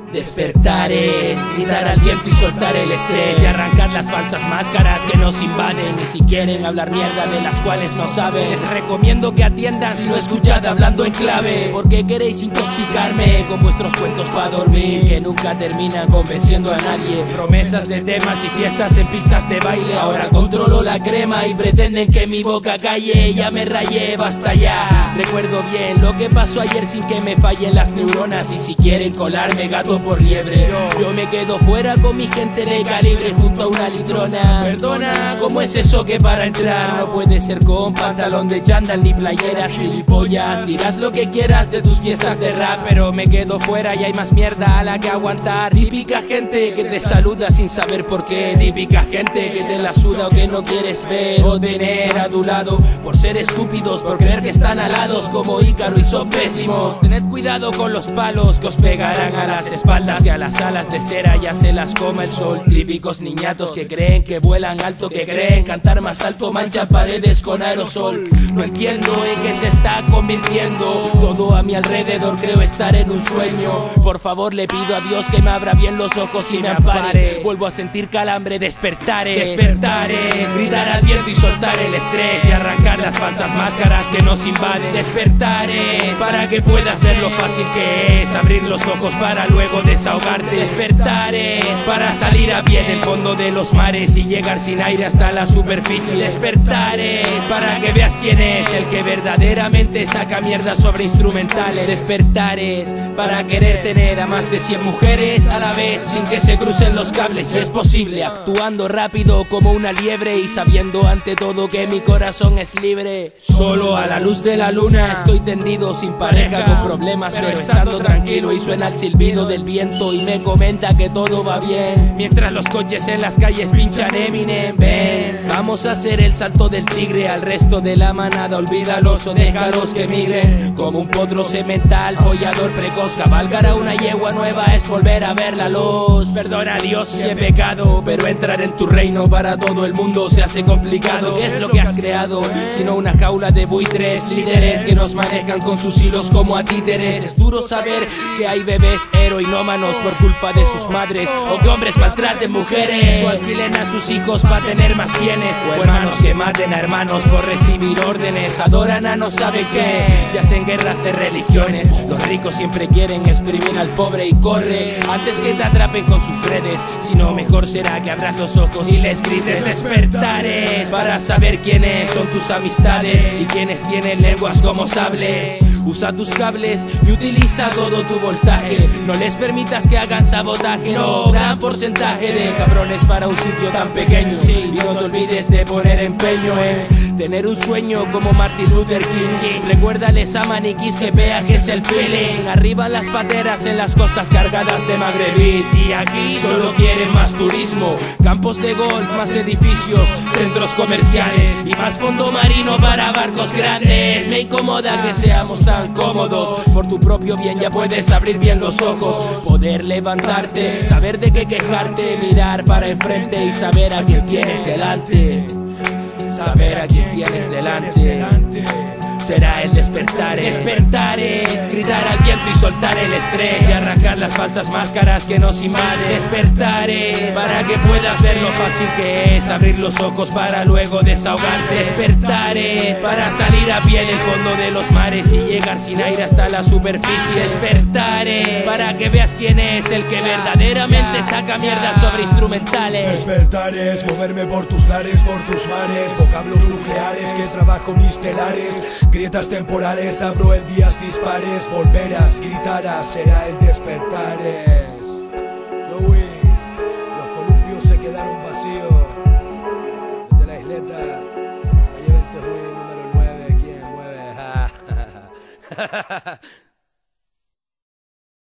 Despertar es gritar al viento y soltar el estrés, y arrancar las falsas máscaras que nos invaden. Y si quieren hablar mierda de las cuales no saben, les recomiendo que atiendan si no escuchad hablando en clave. Porque queréis intoxicarme con vuestros cuentos pa' dormir, que nunca terminan convenciendo a nadie. Promesas de temas y fiestas en pistas de baile. Ahora controlo la crema y pretenden que mi boca calle. Ya me rayé, basta ya. Recuerdo bien lo que pasó ayer sin que me fallen las neuronas. Y si quieren colarme gato por liebre, yo me quedo fuera con mi gente de calibre junto a una litrona. Perdona, ¿cómo es eso que para entrar no puede ser con pantalón de chándal ni playeras gilipollas? Dirás lo que quieras de tus fiestas de rap, pero me quedo fuera y hay más mierda a la que aguantar. Típica gente que te saluda sin saber por qué, típica gente que te la suda o que no quieres ver o tener a tu lado, por ser estúpidos, por creer que están alados como Ícaro y son pésimos. Tened cuidado con los palos que os pegarán a las espaldas, que a las alas de cera ya se las coma el sol. Típicos niñatos que creen que vuelan alto, que creen cantar más alto, manchan paredes con aerosol. No entiendo en qué se está convirtiendo todo a mi alrededor, creo estar en un sueño. Por favor le pido a Dios que me abra bien los ojos y me ampare. Vuelvo a sentir calambre, despertar es gritar al viento y soltar el estrés, y arrancar las falsas máscaras que nos invaden. Despertar es para que puedas ver lo fácil que es abrir los ojos para luego desahogarte. Despertar es para salir a pie del fondo de los mares y llegar sin aire hasta la superficie. Despertar es para que veas quién es el que verdaderamente saca mierda sobre instrumentales. Despertar es para querer tener a más de 100 mujeres a la vez sin que se crucen los cables. Y es posible actuando rápido como una liebre y sabiendo ante todo que mi corazón es libre. Solo a la luz de la luna estoy tendido sin pareja, con problemas pero estando tranquilo, y suena el silbido del viento y me comenta que todo va bien, mientras los coches en las calles pinchan Eminem. Ven, vamos a hacer el salto del tigre al resto de la manada, olvídalos o déjalos que migren. Como un potro semental, follador precoz, cabalgar a una yegua nueva es volver a ver la luz. Perdona a Dios si he pecado, pero entrar en tu reino para todo el mundo se hace complicado. ¿Qué es lo que has creado? Sino una jaula de buitres, líderes que nos manejan con sus hilos como a títeres. Es duro saber que hay bebés heroinómanos por culpa de sus madres, o que hombres maltraten mujeres o alquilen a sus hijos para tener más bienes, o hermanos que maten a hermanos por recibir órdenes. Adoran a no sabe qué y hacen guerras de religiones. Los ricos siempre quieren exprimir al pobre y corre antes que te atrapen con sus redes. Si no, mejor será que abras los ojos y les grites. Despertar es para saber quiénes son tus amistades y quienes tienen lenguas como sables. Usa tus cables y utiliza todo tu voltaje. No les permitas que hagan sabotaje. No, gran porcentaje de cabrones para un sitio tan pequeño. Y no te olvides de poner empeño en tener un sueño como Martin Luther King. Recuérdales a maniquís que vea que es el feeling. Arriba las pateras en las costas cargadas de magrebís. Y aquí solo quieren más turismo, campos de golf, más edificios, centros comerciales y más fondo marino para barcos grandes. Me incomoda que seamos tan cómodos. Por tu propio bien ya puedes abrir bien los ojos, poder levantarte, saber de qué quejarte, mirar para enfrente y saber a quién tienes delante. Saber a quién tienes delante será el despertar. Despertar es gritar al viento y soltar el estrés, y arrancar las falsas máscaras que nos invaden. Despertar es para que puedas ver lo fácil que es abrir los ojos para luego desahogarte. Despertar es para salir a pie del fondo de los mares y llegar sin aire hasta la superficie. Despertar es para que veas quién es el que verdaderamente saca mierda sobre instrumentales. Despertar es moverme por tus lares, por tus mares, vocablos nucleares que trabajo mis telares. Grietas temporales, abro en días dispares, volverás, gritarás, será el despertar. Joey, los columpios se quedaron vacíos. Desde la isleta, calle 20 número 9, ¿quién mueve?